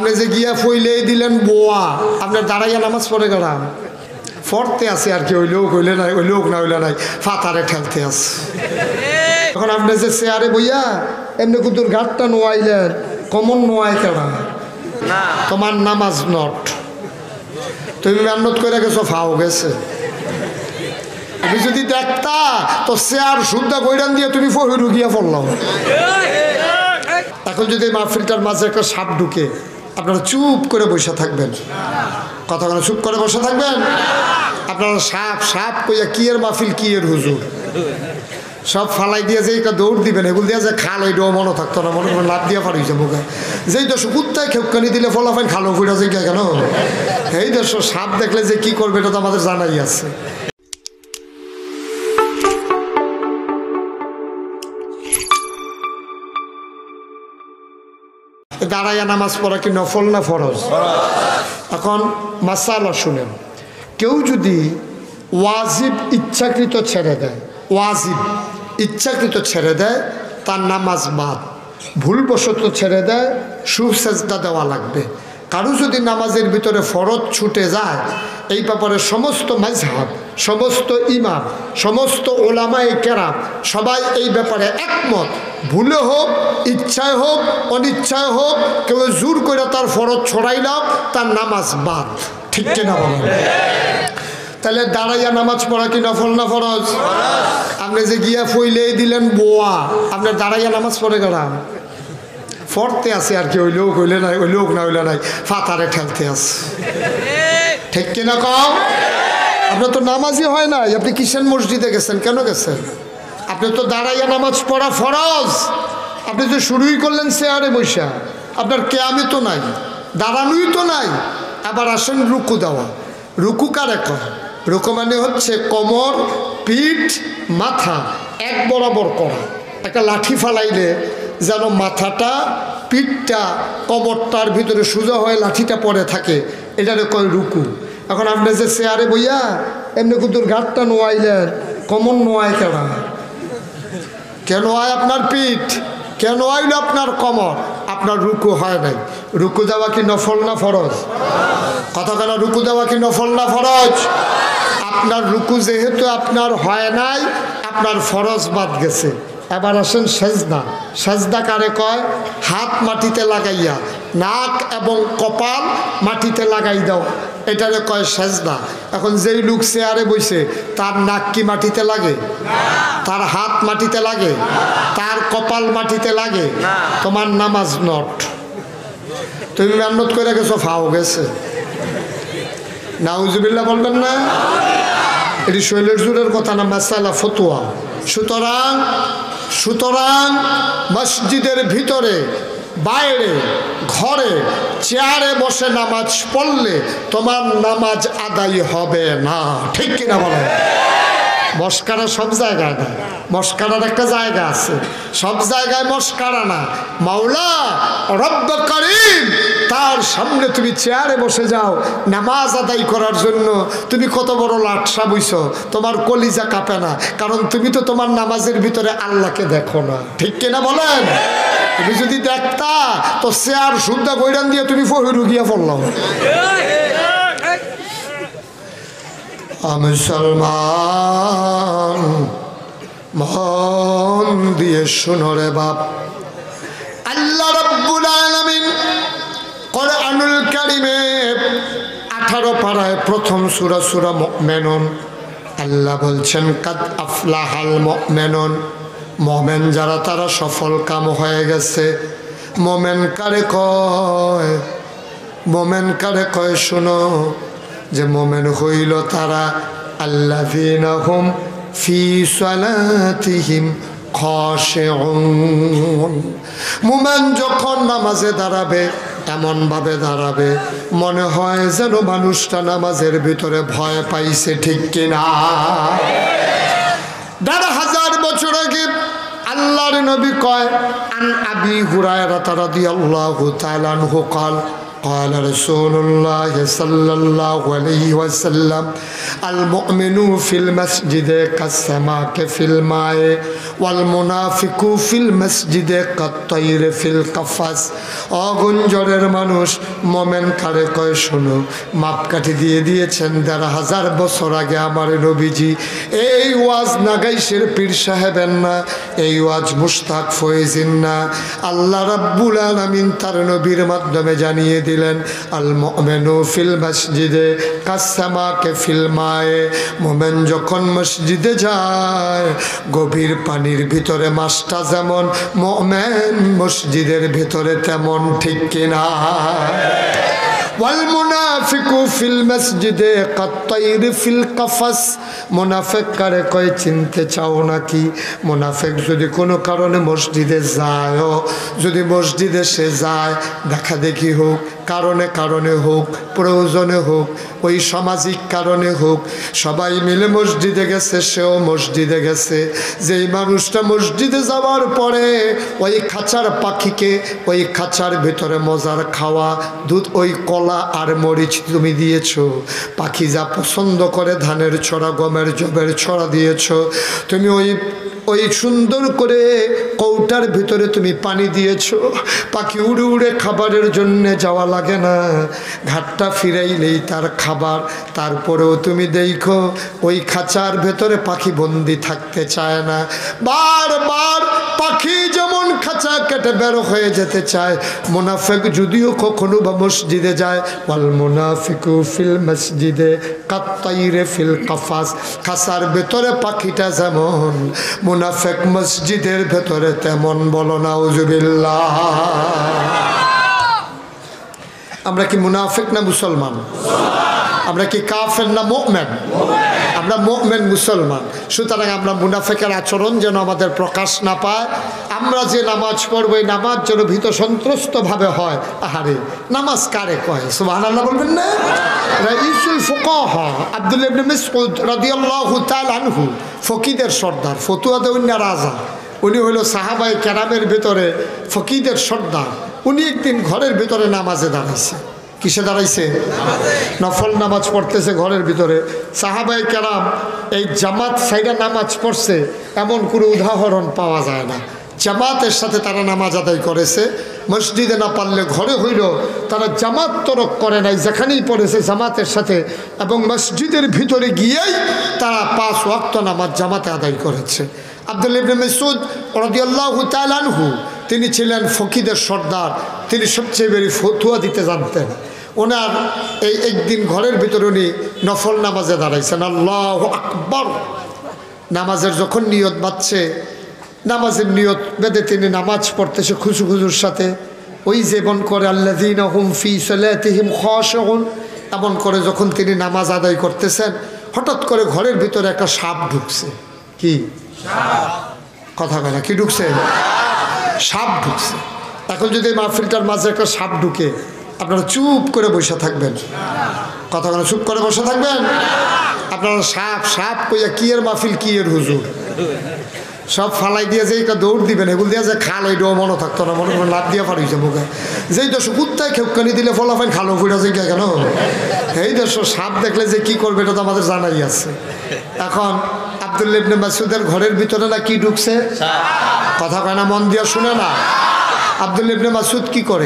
আপনি যে গিয়া ফইলেই দিলেন বোয়া, আপনার দাঁড়াইয়া নামাজ পড়ে গেলাম ফরতে আছে আর কি, ওই লোক হইলে নাই, ওই লোক না হইলে নাই, ফাতারে ঠেলতে আছে। এখন আপনি যে চেয়ারে বইয়া এমনি কুতুর ঘাটটা নোয়াইলেন, কমন নোয়াই কেনা তোমার নামাজ নট, তুমি মেহনত করে গেছো, ফাও গেছে। আমি যদি দেখতা তো চেয়ার শুদ্ধা গৈরান দিয়ে তুমি ফহিরু গিয়া পড়লাম। এখন যদি মাহফিলটার মাঝে একটা সাপ ঢুকে, আপনারা চুপ করে বসে থাকবেন, কথা বলে চুপ করে বসে থাকবেন। আপনারা সাপ সাপ কইয়া কি এর মাহফিল, কি এর হুজুর, সব ফালাই দিয়ে যে একটা দৌড় দিবেন, এগুলো দিয়ে যে খাল ওইটাও মনে থাকতো না, মনে করে লাভ দিয়ে পারিয়েছে মুখে। যেই দশ কুত্তায় খেপকানি দিলে ফলাফাইন খালো ফুটা যে কেন, এই দশ সাপ দেখলে যে কি করবে এটা তো আমাদের জানাই আছে। দাঁড়াইয়া নামাজ পড়া কি নফল না ফরজ? এখন মাসালা শুনেন, কেউ যদি ওয়াজিব ইচ্ছাকৃত ছেড়ে দেয়, ওয়াজিব ইচ্ছাকৃত ছেড়ে দেয়, তার নামাজ বাদ। ভুলবশত ছেড়ে দেয়, সুসেজদা দেওয়া লাগবে। কারো যদি নামাজের ভিতরে ফরজ ছুটে যায়, এই ব্যাপারে সমস্ত মাযহাব, সমস্ত ইমাম, সমস্ত ওলামায়ে কেরাম সবাই এই ব্যাপারে একমত। ভুলে হোক, ইচ্ছায় হোক, অনিচ্ছায় হোক, কেউ জোর করে তার ফরজ ছড়াইলাম, তার নামাজ বাদ। ঠিক কিনা বলেন? তাহলে দাঁড়াইয়া নামাজ পড়া কি নফল না ফরজ? আপনি যে গিয়া ফইলেই দিলেন বোয়া, আপনার দাঁড়াইয়া নামাজ পড়ে গেলাম ফরতে আছে আর কি, ওই লোক হইলে নাই, ওই লোক না হইলে নাই, ফাতারে ঠেলতে আছে। ঠিক কিনা কম? আপনার তো নামাজই হয় নাই, আপনি কিসের মসজিদে গেছেন, কেন গেছেন? আপনি তো দাঁড়াইয়া নামাজ পড়া ফরজ, আপনি তো শুরুই করলেন চেয়ারে বৈশা, আপনার কেয়ামে তো নাই, দাঁড়ানোই তো নাই। আবার আসেন রুকু দেওয়া। রুকু কারে কয়? রুকু মানে হচ্ছে কোমর, পিঠ, মাথা এক বরাবর করা। একটা লাঠি ফালাইলে যেন মাথাটা, পিঠটা, কোমরটার ভিতরে সোজা হয়ে লাঠিটা পড়ে থাকে, এটারে কয় রুকু। এখন আপনি যে চেয়ারে বইয়া এমনি কুতুর ঘাটটা নোয়াইলেন, কমন নোয়াই কেনা, কেন হয় আপনার পিঠ, কেন আইল আপনার কোমর, আপনার রুকু হয় নাই। রুকু দেওয়া কি নফল না ফরজ? কথা কেন? রুকু দেওয়া কি নফল না ফরজ? আপনার রুকু যেহেতু আপনার হয় নাই, আপনার ফরজ বাদ গেছে। এবার আসেন সেজদা। সেজদা কারে কয়? হাত মাটিতে লাগাইয়া নাক এবং কপাল মাটিতে লাগাই দাও, এটারে কয় সেজদা। এখন যেই লোক চেয়ারে বইছে, তার নাক কি মাটিতে লাগে? তার হাত মাটিতে লাগে? তার কপাল মাটিতে লাগে? তোমার নামাজ নট। তুমি মেহনত করে গেছো, ফাও গেছে। নাউজুবিল্লাহ বলবেন না? এটি শৈলের জোরের কথা না, মাসালা ফতুয়া। সুতরাং মসজিদের ভিতরে, বাইরে, ঘরে, চেয়ারে বসে নামাজ পড়লে তোমার নামাজ আদায় হবে না। ঠিক কিনা বলেন? মস্কারা সব জায়গায় না, মস্কারার একটা জায়গা আছে, সব জায়গায় মস্কারা না। মাওলা রব্ব করিম, তার সামনে তুমি চেয়ারে বসে যাও নামাজ আদায় করার জন্য, তুমি কত বড় লাটসা বইছ, তোমার কলিজা কাঁপে না, কারণ তুমি তো তোমার নামাজের ভিতরে আল্লাহকে দেখো না। ঠিক কিনা বলেন? তুমি যদি দেখতা তো চেয়ার শুদ্ধা গৈরান দিয়ে তুমি ফহিরু গিয়া পড়লাম। মুসলমান মন দিয়ে শুনো রে বাপ, আল্লাহ রাব্বুল আলামিন কোরআনুল কারীমে 18 পারায় প্রথম সূরা সূরা মুমিনুন, আল্লাহ বলছেন কাদ আফলাহাল মুমিনুন, মুমিন যারা তারা সফল কাম হয়ে গেছে। মুমিন কারে কয়? মুমিন কারে কয়? শুনো, যে মুমিন হইল তারা আল্লাযীনা হুম ফি সালাতিহিম খাশিউন। মুমিন যখন নামাজে দাঁড়াবে এমন ভাবে দাঁড়াবে মনে হয় যেন মানুষটা নামাজের ভিতরে ভয় পাইছে। ঠিক কিনা? ১,৫০০ বছর আগে আল্লাহর নবী কয়, আন আবি হুরায়রা রাদিয়াল্লাহু তাআলা আনহু قال قال رسول الله صلى الله عليه وسلم المؤمن في المسجد كالسماك في الماء والمنافق في المسجد كالطير في القفص অগুঞ্জরের মানুষ মোমেন কারে কয় শোনো মাপকাঠি দিয়ে দিয়েছেন ১৫০০ বছর আগে আমার নবীজি এই ওয়াজ নাগাইশের পীর সাহেবের না এই ওয়াজ মুশতাক ফয়েজিন না আল্লাহ রাব্বুল আলামিন তার নবীর মাধ্যমে জানিয়ে দিলেন আল মুমিনু ফিল মসজিদে কাসসামাকে ফিল মায়ে মোমেন যখন মসজিদে যায় গভীর পানির ভিতরে মাছটা যেমন মোমেন মসজিদের ভিতরে তেমন ঠিক কিনা والمنافق في المسجد كالطير في القفص মুনাফিক কারে কয় চিনতে চাও নাকি মুনাফিক যদি কোনো কারণে মসজিদে যায় যদি মসজিদে সে যায় দেখা দেখি হোক কারণে কারণে হোক প্রয়োজনে হোক ওই সামাজিক কারণে হোক সবাই মিলে মসজিদে গেছে সেও মসজিদে গেছে যেই মানুষটা মসজিদে যাওয়ার পরে ওই খাঁচার পাখিকে ওই খাঁচার ভিতরে মজার খাওয়া দুধ ওই কলা আর মরিচ তুমি দিয়েছো পাখি যা পছন্দ করে ধানের ছড়া গমের জবের ছড়া দিয়েছো তুমি ওই সুন্দর করে কৌটার ভিতরে তুমি পানি দিয়েছো পাখি উড়ে উড়ে খাবারের জন্য যাওয়া লাগে না ঘাটটা ফিরাইলেই তার খাবার তারপরেও তুমি দেখো ওই খাঁচার ভেতরে পাখি বন্দি থাকতে চায় না বারবার পাখি যেমন খাঁচা কেটে বের হয়ে যেতে চায় মুনাফিক যদিও কখনো বা মসজিদে যায় ওয়াল মুনাফিকু ফিল মসজিদে কাত্তাইরে ফিল কাফাস খাঁচার ভেতরে পাখিটা যেমন মুনাফিক মসজিদের ভেতরে তেমন বলো নাউজুবিল্লাহ আমরা কি মুনাফিক না মুসলমান আমরা কি কাফের না মুমিন আমরা মুমিন মুসলমান সুতরাং আমরা মুনাফিকের আচরণ যেন আমাদের প্রকাশ না পায় আমরা যে নামাজ পড়ব এই নামাজ যেন ভীত সন্ত্রস্তভাবে হয় আহারে নামাজ কারে কয় সুবহানাল্লাহ বলবেন না রাইসুল ফুকাহা আব্দুল্লাহ ইবনে মাসউদ রাদিয়াল্লাহু তাআলা আনহু ফকিদের সর্দার ফতুয়া দেওয়ার রাজা উনি হলো সাহাবায়ে কেরামের ভিতরে ফকিদের সর্দার উনি একদিন ঘরের ভিতরে নামাজে দাঁড়াইছে কিসে দাঁড়াইছে নফল নামাজ পড়তেছে ঘরের ভিতরে সাহাবায়ে কেরাম এই জামাত সাইডা নামাজ পড়ছে এমন কোনো উদাহরণ পাওয়া যায় না জামাতের সাথে তারা নামাজ আদায় করেছে মসজিদে না পারলে ঘরে হইল তারা জামাত তরক করে নাই যেখানেই পড়েছে জামাতের সাথে এবং মসজিদের ভিতরে গিয়েই তারা 5 ওয়াক্ত নামাজ জামাতে আদায় করেছে আব্দুল্লাহ ইবনে মাসউদ রাদিয়াল্লাহু তাআলা আনহু তিনি ছিলেন ফকিদের সর্দার তিনি সবচেয়ে বেশি ফতোয়া দিতে জানতেন ওনার এই একদিন ঘরের ভিতরে উনি নফল নামাজে দাঁড়াইছেন আল্লাহু আকবার নামাজের যখন নিয়ত বাঁধছে নামাজের নিয়ত বেঁধে তিনি নামাজ পড়তেছে খুশু খুশুর সাথে ওই যেমন করে আল্লাযীনা হুম ফি সালাতিহিম খাশিউন এমন করে যখন তিনি নামাজ আদায় করতেছেন হঠাৎ করে ঘরের ভিতরে একটা সাপ ঢুকছে কি কথা বলে কি ঢুকছে সাপ ঢুকছে এখন যদি মাহফিলটার মাঝে একটা সাপ ঢুকে আপনারা চুপ করে বসে থাকবেন কথা বলে চুপ করে বসে থাকবেন আপনারা সাপ সাপ কইয়া কি এর মাহফিল কি এর হুজুর সব ফালাই দিয়ে যে দৌড় দিবেন এগুলো দিয়ে যে খাল ওইটাও মনে থাকতো না মনে করে লাভ দিয়ে ফাড়িয়েছে মুখে যেই দশ কুত্তায় খেপকানি দিলে ফলাফাইন খালো ফুটা যে কেন এই দশ সাপ দেখলে যে কি করবে এটা তো আমাদের জানাই আছে এখন আব্দুল্লাহ ইবনে মাসউদের ঘরের ভিতরে না কি ঢুকছে কথা কয় না মন দিয়ে শুনে না আব্দুল্লাহ ইবনে মাসউদ কি করে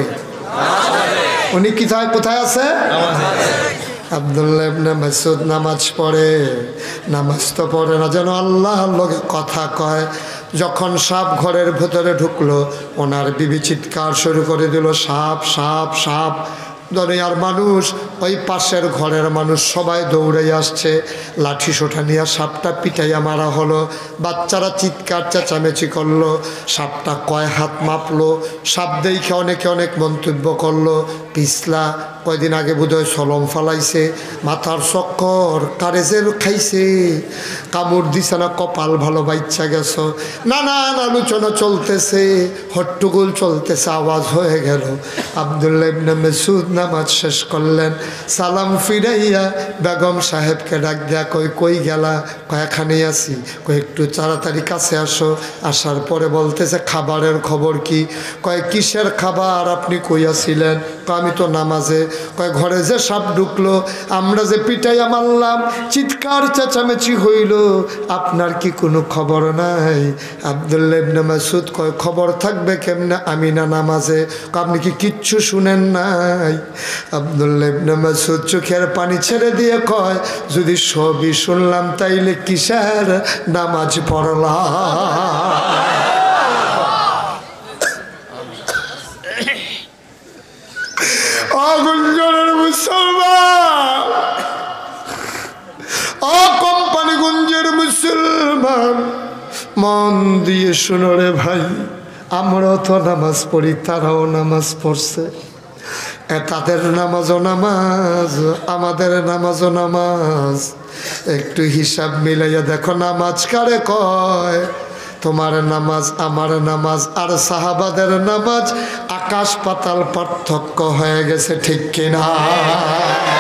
উনি কোথায় আছে আব্দুল্লাহ ইবনে মাসউদ নামাজ পড়ে নামাজ তো পড়ে না যেন আল্লাহর লগে কথা কয় যখন সাপ ঘরের ভেতরে ঢুকলো ওনার বিবি চিৎকার শুরু করে দিল সাপ সাপ সাপ দুনিয়ার মানুষ ওই পাশের ঘরের মানুষ সবাই দৌড়ে আসছে লাঠি সোঠা নিয়ে সাপটা পিটাইয়া মারা হলো বাচ্চারা চিৎকার চেঁচামেচি করলো সাপটা কয় হাত মাপলো সাপ দেখে অনেকে অনেক মন্তব্য করলো পিছলা কয়দিন আগে বোধহয় সলম ফালাইছে মাথার চক্কর কারেজের খাইছে কামড় দিছে না কপাল ভালো বাচ্চা গেছ নানান আলোচনা চলতেছে হট্টগোল চলতেছে আওয়াজ হয়ে গেল আব্দুল্লাহ ইবনে মাসউদ নামাজ শেষ করলেন সালাম ফিরাইয়া বেগম সাহেবকে ডাক দেয়া কই গেলা কয়েকখানে আছি কয় একটু তাড়াতাড়ি কাছে আসো আসার পরে বলতেছে খাবারের খবর কি কয় কিসের খাবার আপনি কই আছিলেন আমি তো নামাজে। কয় ঘরে যে সাপ ঢুকলো, আমরা যে পিটাইয়া মারলাম, চিৎকার চেঁচামেচি হইল, আপনার কি কোনো খবর নাই? আব্দুল্লাহ ইবনে মাসউদ কয় খবর থাকবে কেমনে, আমি না নামাজে। আপনি কি কিচ্ছু শুনেন নাই? আব্দুল্লাহ ইবনে মাসউদ চোখের পানি ছেড়ে দিয়ে কয় যদি সবই শুনলাম তাইলে কিসের নামাজ পড়লাম? গুঞ্জনের মুসলমান, কোম্পানিগঞ্জের মুসলমান, মন দিয়ে শুনো রে ভাই, আমরাও তো নামাজ পড়ি, তারাও নামাজ পড়ছে। তাদের নামাজও নামাজ, আমাদের নামাজও নামাজ। একটু হিসাব মিলাইয়া দেখো, নামাজ কারে কয়? তোমার নামাজ, আমার নামাজ আর সাহাবাদের নামাজ আকাশ পাতাল পার্থক্য হয়ে গেছে, ঠিক কিনা?